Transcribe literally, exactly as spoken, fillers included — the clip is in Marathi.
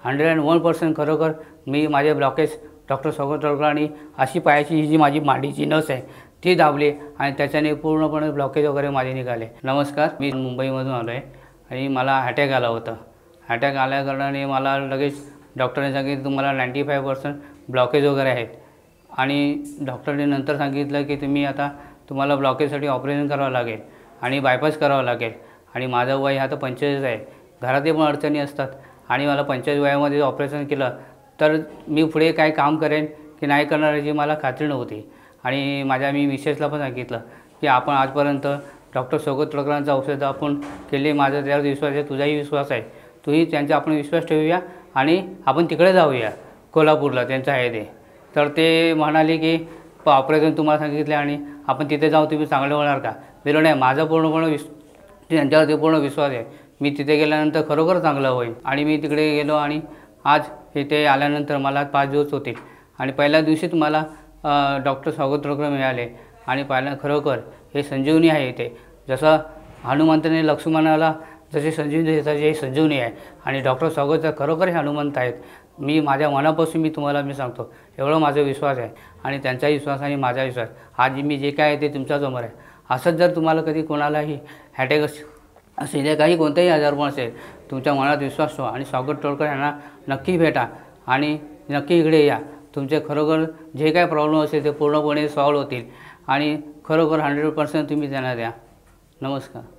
हंड्रेड अँड वन पर्सेंट खरोखर मी माझे ब्लॉकेज डॉक्टर स्वागत तळकरे आणि अशी पायाची ही जी माझी मांडीची नस आहे ती दाबली आणि त्याच्याने पूर्णपणे ब्लॉकेज वगैरे माझे निघाले। नमस्कार, मी मुंबईमधून आलो आहे आणि मला अटॅक आला होता। अटॅक आल्याकारणाने मला लगेच डॉक्टरने सांगितलं तुम्हाला नाइंटी फाइव पर्सेंट ब्लॉकेज वगैरे आहेत आणि डॉक्टरने नंतर सांगितलं की तुम्ही आता तुम्हाला ब्लॉकेजसाठी ऑपरेशन करावं लागेल आणि बायपास करावं लागेल आणि माझं वय आता पंचेचाळीस आहे। घरातही पण अडचणी असतात आणि मला पंचेचाळीस वयामध्ये ऑपरेशन केलं तर मी पुढे काय काम करेन की नाही करणार याची मला खात्री नव्हती आणि माझ्या मी मिसेसला पण सांगितलं की आपण आजपर्यंत डॉक्टर स्वागत तळकरेंचं औषध आपण केले, माझा त्यावर विश्वास आहे, तुझाही विश्वास आहे, तूही त्यांचा आपण विश्वास ठेवूया आणि आपण तिकडे जाऊया कोल्हापूरला, त्यांचं आहे ते। तर ते म्हणाले की ऑपरेशन तुम्हाला सांगितले आणि आपण तिथे जाऊ, तुम्ही चांगलं होणार का? बिलो नाही, माझा पूर्णपणे विश् त्यांच्यावरती पूर्ण विश्वास आहे, मी तिथे गेल्यानंतर खरोखर चांगलं होईल। आणि मी तिकडे गेलो आणि आज इथे आल्यानंतर मला पाच दिवस होते आणि पहिल्या दिवशीच मला डॉक्टर स्वागत तळकरे मिळाले आणि पहिल्या खरोखर हे संजीवनी आहे। इथे जसं हनुमंताने लक्ष्मणाला जसे संजीवनी देतात हे संजीवनी आहे आणि डॉक्टर स्वागत खरोखर हे हनुमंत आहेत। मी माझ्या मनापासून मी तुम्हाला मी सांगतो एवढं माझा विश्वास आहे आणि त्यांचाही विश्वास आणि माझा विश्वास आज मी जे काय आहे ते तुमच्यासमोर आहे। असंच जर तुम्हाला कधी कोणालाही अटॅक असेल या काही कोणताही आजारपण असेल, तुमच्या मनात विश्वास ठेवा आणि स्वागत तळकरे यांना नक्की भेटा आणि नक्की इकडे या। तुमचे खरोखर जे काय प्रॉब्लेम असेल ते पूर्णपणे सॉल्व होतील आणि खरोखर हंड्रेड पर्सेंट तुम्ही त्यांना द्या। नमस्कार।